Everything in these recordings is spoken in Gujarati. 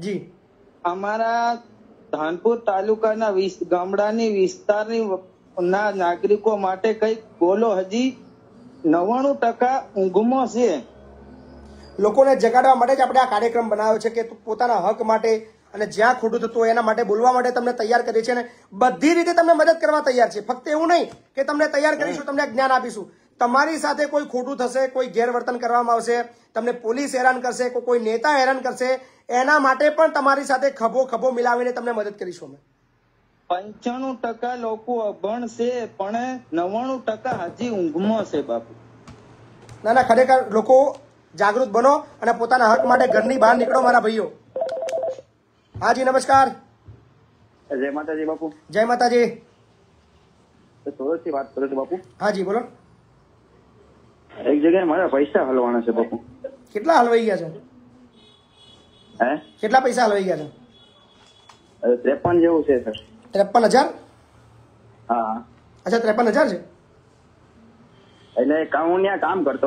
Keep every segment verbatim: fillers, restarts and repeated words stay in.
જી અમારા ધાનપુર તાલુકાના ગામડાની વિસ્તારની ના નાગરિકો માટે કઈક બોલો. હજી નવ્વાણું ટકા ઊંઘમાં છે. લોકોને જગાડવા માટે જ આપણે આ કાર્યક્રમ બનાવ્યો છે કે પોતાના હક માટે અને જ્યાં ખોટું થતું હોય એના માટે બોલવા માટે તમને તૈયાર કરીએ છીએ અને બધી રીતે તમને મદદ કરવા તૈયાર છે. ફક્ત એવું નહીં કે તમને તૈયાર કરીશું, તમને જ્ઞાન આપીશું. તમારી સાથે કોઈ ખોટું થશે, કોઈ ગેરવર્તન કરવામાં આવશે, તમને પોલીસ હેરાન કરશે, કોઈ નેતા હેરાન કરશે, એના માટે પણ તમારી સાથે ખભો ખભો મિલાવીને તમને મદદ કરીશું અમે. પંચાણું ટકા લોકો અભણ છે પણ નવ્વાણું ટકા હજી ઊંઘમાં છે બાપુ. ના ના, ખરેખર લોકો જાગૃત બનો અને પોતાના હક માટે ઘરની બહાર નીકળો મારા ભાઈઓ. હાજી નમસ્કાર. જય માતાજી બાપુ. જય માતાજી. સુરત થી વાત કરું છું બાપુ. હાજી બોલો. એક જગ્યાએ મારા પૈસા હલવાના છે બાપુ. કેટલા હલવાઈ ગયા છે? હે કેટલા પૈસા હલવાઈ ગયા છે? ત્રેપન જેવું છે સર. ત્રેપન હજાર? હા. અચ્છા, ત્રેપન હજાર છે. એટલે હું ત્યાં કામ કરતો.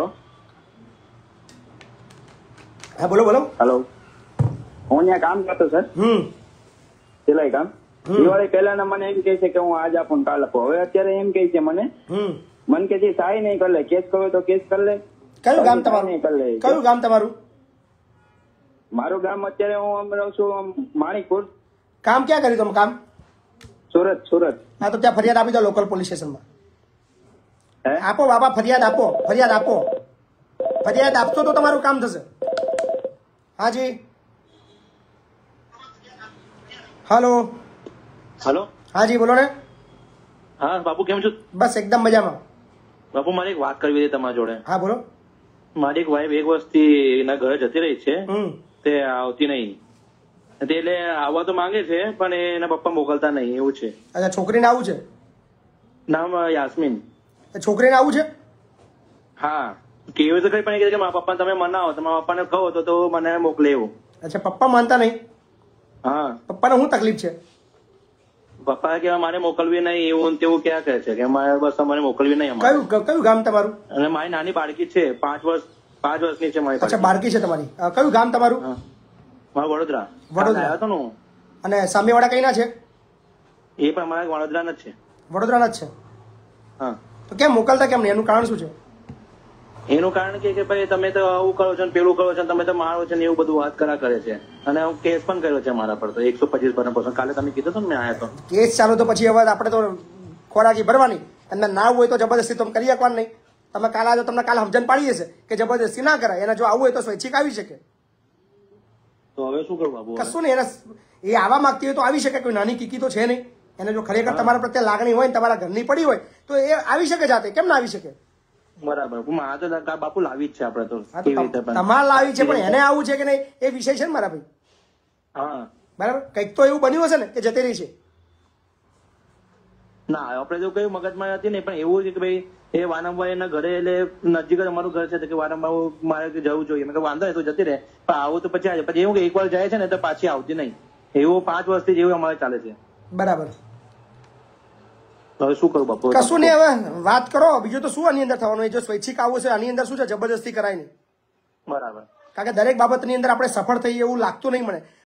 હા બોલો બોલો. હેલો, હું ત્યાં કામ કરતો સર. હમ સિલાઈ કામ. દિવાળી પહેલા મને એમ કે છે કે હું આજ આપું કાલ આપું. હવે અત્યારે એમ કે છે મને હમ મન કે સાઈ નહીં કરી લે, કેસ કરો તો કેસ કરી લે. કયું ગામ તમારું? કયું ગામ તમારું? મારું ગામ અત્યારે હું રહું છું માણિકપુર. કામ ક્યાં કર્યું તમે? કામ સુરત. સુરત. હા તો ત્યાં ફરિયાદ આપી દો લોકલ પોલીસ સ્ટેશનમાં. હે આપો બાબા, ફરિયાદ આપો, ફરિયાદ આપો. ફરિયાદ આપશો તો તમારું કામ થશે. હાજી. હલો. હલો. હાજી બોલો ને. હા બાપુ, કેમ છો? બસ એકદમ મજામાં. બાપુ, મારે એક વાત કરવી હતી તમારા જોડે. હા બોલો. મારી એક વાઈફ એક વર્ષથી એના ઘરે જતી રહી છે, હમ તે આવતી નહીં. તે એટલે આવવા તો માંગે છે પણ એના પપ્પા મોકલતા નહીં, એવું છે. અચ્છા, છોકરીને આવું છે? નામ યાસ્મીન. છોકરીને આવું છે? હા, કેવું તો કઈ પણ કે મારા પપ્પા તમે મનાવો તો મારા પપ્પાને કહો તો તો મને મોકલે એવું. અચ્છા, પપ્પા માનતા નહીં? હા. પપ્પાને શું તકલીફ છે? પપ્પા કે મારે મોકલવી નહીં એવું તેવું ક્યાં કહે છે કે મારે બસ અમારે મોકલવી નહીં. કયું કયું ગામ તમારું? અને મારી નાની બાળકી છે, પાંચ વર્ષ પાંચ વર્ષની છે મારી. અચ્છા, બાળકી છે તમારી. કયું ગામ તમારું? મારું વડોદરા. વડોદરા આવ્યો હતો ને. અને સામેવાળા કઈ ના છે? એ પણ મારા વડોદરાના જ છે. વડોદરાના જ છે. હા. તો કેમ મોકલતા કેમ નહીં? એનું કારણ શું છે? એનું કારણ કે ભાઈ તમે તો આવું કરો છો પેલું કરો છો, તમે તો મારો છો ને એવું બધું વાત કરા કરે છે. અને હું કેસ પણ કર્યો છે મારા પર તો એકસો પચીસ પર. કાલે તમે કીધું હતું ને મેં આવ્યો તો. કેસ ચાલુ તો પછી હવે આપણે તો ખોરાકી ભરવાની. તમને ના હોય તો જબરદસ્તી તમે કરી શકવાનું નહીં. તમે કાલે જો તમને કાલે સમજણ પાડી હશે કે જબરદસ્તી ના કરાય. એને જો આવું હોય તો સ્વૈચ્છિક આવી શકે. તો હવે શું કરું બાબુ? કશું નહીં. એને એ આવવા માંગતી હોય તો આવી શકે. કોઈ નાની કીકી તો છે નહીં. એને જો ખરેખર તમારા પ્રત્યે લાગણી હોય ને તમારા ઘરની પડી હોય તો એ આવી શકે જાતે. કેમ ના આવી શકે? બરાબર. મારા તો બાપુ લાવી જ છે આપણે તો. કેવી રીતે પણ તમારે લાવી છે પણ એને આવું છે કે નહીં એ વિષય છે ને મારા ભાઈ. હા બરાબર. કંઈક તો એવું બન્યું હશે ને કે જતી રહી છે. ના, આપણે તો કયું મગજમાં હતી ને પણ એવું છે કે ભાઈ એ વારંવાર એના ઘરે એટલે નજીક જ અમારું ઘર છે કે વારંવાર મારે જવું જોઈએ. મેં વાંધો તો જતી રહે પણ આવું તો પછી આવે. પછી એવું કે એક વાર જાય છે ને તો પાછી આવતી નહીં. એવું પાંચ વર્ષથી જેવું અમારે ચાલે છે. બરાબર. હવે શું કરું બાપુ? કશું નહીં. હવે વાત કરો. બીજું તો શું આની અંદર થવાનું? જો સ્વૈચ્છિક આવું છે આની અંદર શું છે? જબરદસ્તી કરાય નહીં. બરાબર. કારણ કે દરેક બાબતની અંદર આપણે સફળ થઈએ એવું લાગતું નહીં મને.